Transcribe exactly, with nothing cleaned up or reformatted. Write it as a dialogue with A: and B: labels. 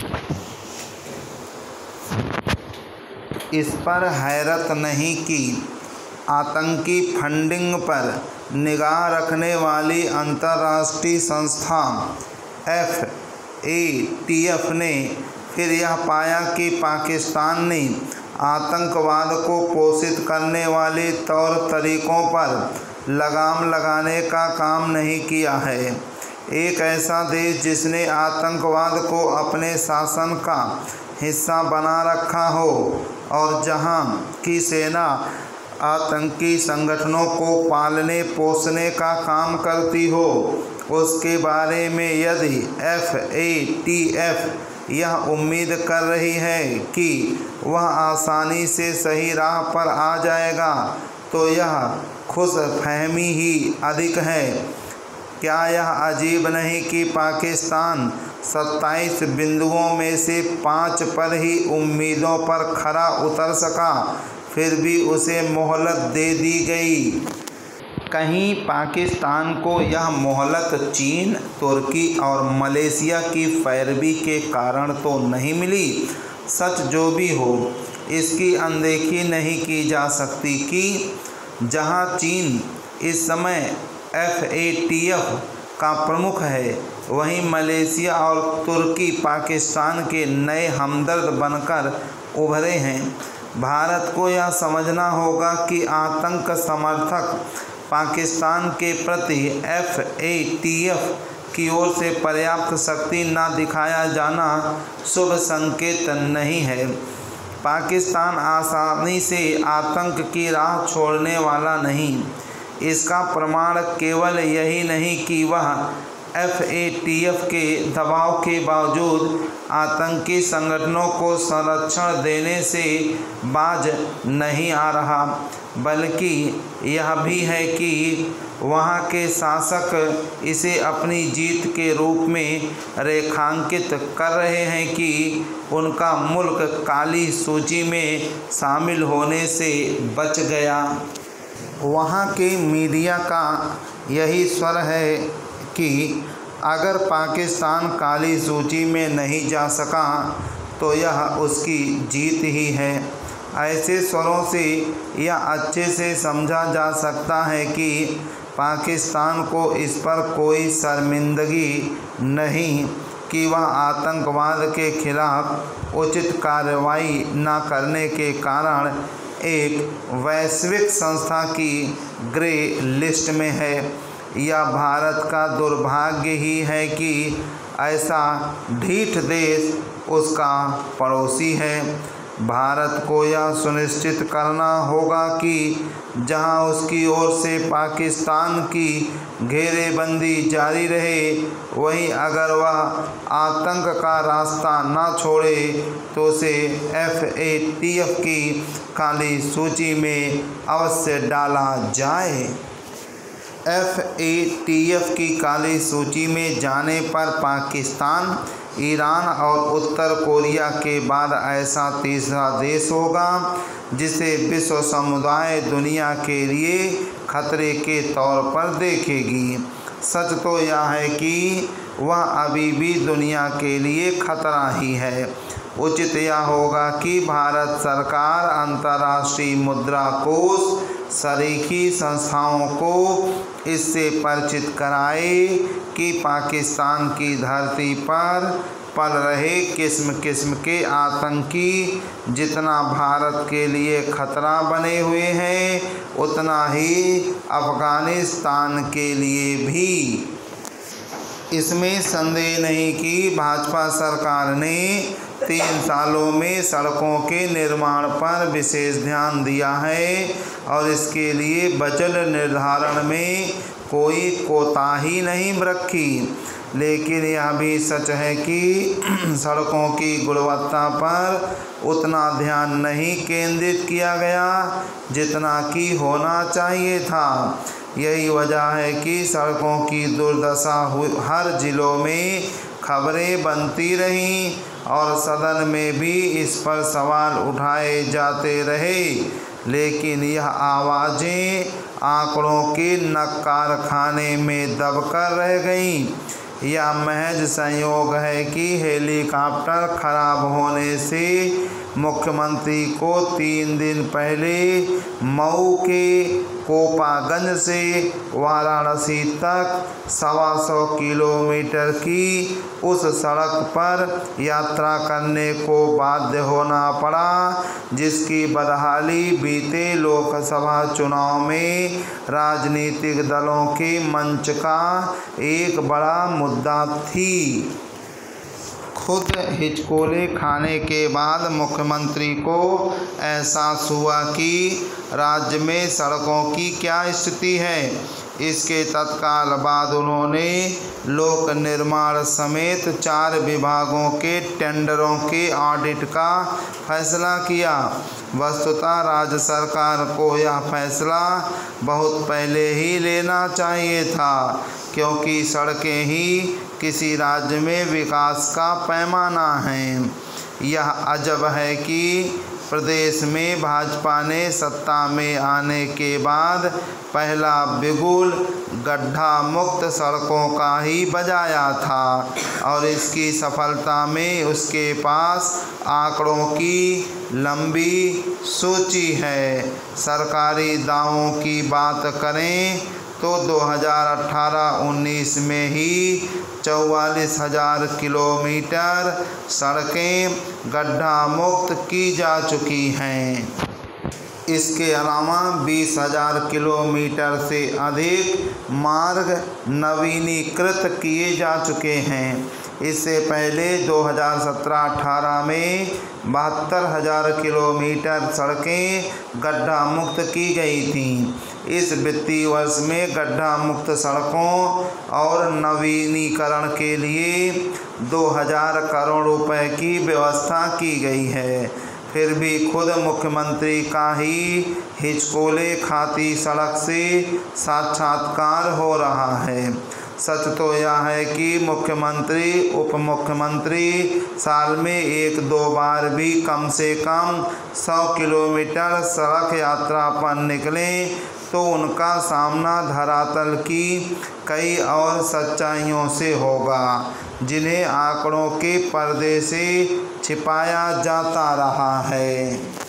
A: इस पर हैरत नहीं कि आतंकी फंडिंग पर निगाह रखने वाली अंतर्राष्ट्रीय संस्था एफ ए टी एफ ने फिर यह पाया कि पाकिस्तान ने आतंकवाद को पोषित करने वाले तौर तरीकों पर लगाम लगाने का काम नहीं किया है। एक ऐसा देश जिसने आतंकवाद को अपने शासन का हिस्सा बना रखा हो और जहां की सेना आतंकी संगठनों को पालने पोसने का काम करती हो, उसके बारे में यदि एफ ए टी एफ यह उम्मीद कर रही है कि वह आसानी से सही राह पर आ जाएगा, तो यह खुशफहमी ही अधिक है। क्या यह अजीब नहीं कि पाकिस्तान सत्ताईस बिंदुओं में से पाँच पर ही उम्मीदों पर खरा उतर सका, फिर भी उसे मोहलत दे दी गई। कहीं पाकिस्तान को यह मोहलत चीन, तुर्की और मलेशिया की पैरवी के कारण तो नहीं मिली। सच जो भी हो, इसकी अनदेखी नहीं की जा सकती कि जहां चीन इस समय एफ ए टी एफ का प्रमुख है, वहीं मलेशिया और तुर्की पाकिस्तान के नए हमदर्द बनकर उभरे हैं। भारत को यह समझना होगा कि आतंक समर्थक पाकिस्तान के प्रति एफ ए टी एफ की ओर से पर्याप्त शक्ति न दिखाया जाना शुभ संकेत नहीं है। पाकिस्तान आसानी से आतंक की राह छोड़ने वाला नहीं। इसका प्रमाण केवल यही नहीं कि वह एफ ए टी एफ के दबाव के बावजूद आतंकी संगठनों को संरक्षण देने से बाज नहीं आ रहा, बल्कि यह भी है कि वहाँ के शासक इसे अपनी जीत के रूप में रेखांकित कर रहे हैं कि उनका मुल्क काली सूची में शामिल होने से बच गया। वहाँ के मीडिया का यही स्वर है कि अगर पाकिस्तान काली सूची में नहीं जा सका तो यह उसकी जीत ही है। ऐसे स्वरों से यह अच्छे से समझा जा सकता है कि पाकिस्तान को इस पर कोई शर्मिंदगी नहीं कि वह आतंकवाद के खिलाफ उचित कार्रवाई न करने के कारण एक वैश्विक संस्था की ग्रे लिस्ट में है। यह भारत का दुर्भाग्य ही है कि ऐसा ढीठ देश उसका पड़ोसी है। भारत को यह सुनिश्चित करना होगा कि जहां उसकी ओर से पाकिस्तान की घेरेबंदी जारी रहे, वहीं अगर वह आतंक का रास्ता न छोड़े तो उसे एफ ए टी एफ की काली सूची में अवश्य डाला जाए। एफ ए टी एफ की काली सूची में जाने पर पाकिस्तान, ईरान और उत्तर कोरिया के बाद ऐसा तीसरा देश होगा जिसे विश्व समुदाय दुनिया के लिए खतरे के तौर पर देखेगी। सच तो यह है कि वह अभी भी दुनिया के लिए खतरा ही है। उचित यह होगा कि भारत सरकार अंतर्राष्ट्रीय मुद्रा कोष शरीकी संस्थाओं को इससे परिचित कराए कि पाकिस्तान की धरती पर पल रहे किस्म किस्म के आतंकी जितना भारत के लिए खतरा बने हुए हैं, उतना ही अफ़गानिस्तान के लिए भी। इसमें संदेह नहीं कि भाजपा सरकार ने तीन सालों में सड़कों के निर्माण पर विशेष ध्यान दिया है और इसके लिए बजट निर्धारण में कोई कोताही नहीं रखी। लेकिन यह भी सच है कि सड़कों की गुणवत्ता पर उतना ध्यान नहीं केंद्रित किया गया जितना कि होना चाहिए था। यही वजह है कि सड़कों की दुर्दशा हर जिलों में खबरें बनती रहीं और सदन में भी इस पर सवाल उठाए जाते रहे, लेकिन यह आवाज़ें आंकड़ों के नक्कार खाने में दबकर रह गईं। यह महज संयोग है कि हेलीकॉप्टर खराब होने से मुख्यमंत्री को तीन दिन पहले मऊ के कोपागंज से वाराणसी तक सवा सौ किलोमीटर की उस सड़क पर यात्रा करने को बाध्य होना पड़ा, जिसकी बदहाली बीते लोकसभा चुनाव में राजनीतिक दलों के मंच का एक बड़ा मुद्दा थी। खुद हिचकोले खाने के बाद मुख्यमंत्री को एहसास हुआ कि राज्य में सड़कों की क्या स्थिति है। इसके तत्काल बाद उन्होंने लोक निर्माण समेत चार विभागों के टेंडरों के ऑडिट का फैसला किया। वस्तुतः राज्य सरकार को यह फैसला बहुत पहले ही लेना चाहिए था, क्योंकि सड़कें ही किसी राज्य में विकास का पैमाना है। यह अजब है कि प्रदेश में भाजपा ने सत्ता में आने के बाद पहला बिगुल गड्ढा मुक्त सड़कों का ही बजाया था और इसकी सफलता में उसके पास आंकड़ों की लंबी सूची है। सरकारी दावों की बात करें तो दो हज़ार अठारह उन्नीस में ही चौवालीस हजार किलोमीटर सड़कें गड्ढा मुक्त की जा चुकी हैं। इसके अलावा बीस हजार किलोमीटर से अधिक मार्ग नवीनीकृत किए जा चुके हैं। इससे पहले दो हज़ार सत्रह अठारह में बहत्तर हजार किलोमीटर सड़कें गड्ढा मुक्त की गई थीं। इस वित्तीय वर्ष में गड्ढा मुक्त सड़कों और नवीनीकरण के लिए दो हज़ार करोड़ रुपए की व्यवस्था की गई है। फिर भी खुद मुख्यमंत्री का ही हिचकोले खाती सड़क से साक्षात्कार हो रहा है। सच तो यह है कि मुख्यमंत्री उप मुख्यमंत्री साल में एक दो बार भी कम से कम सौ किलोमीटर सड़क यात्रा पर निकलें तो उनका सामना धरातल की कई और सच्चाइयों से होगा, जिन्हें आंकड़ों के पर्दे से छिपाया जाता रहा है।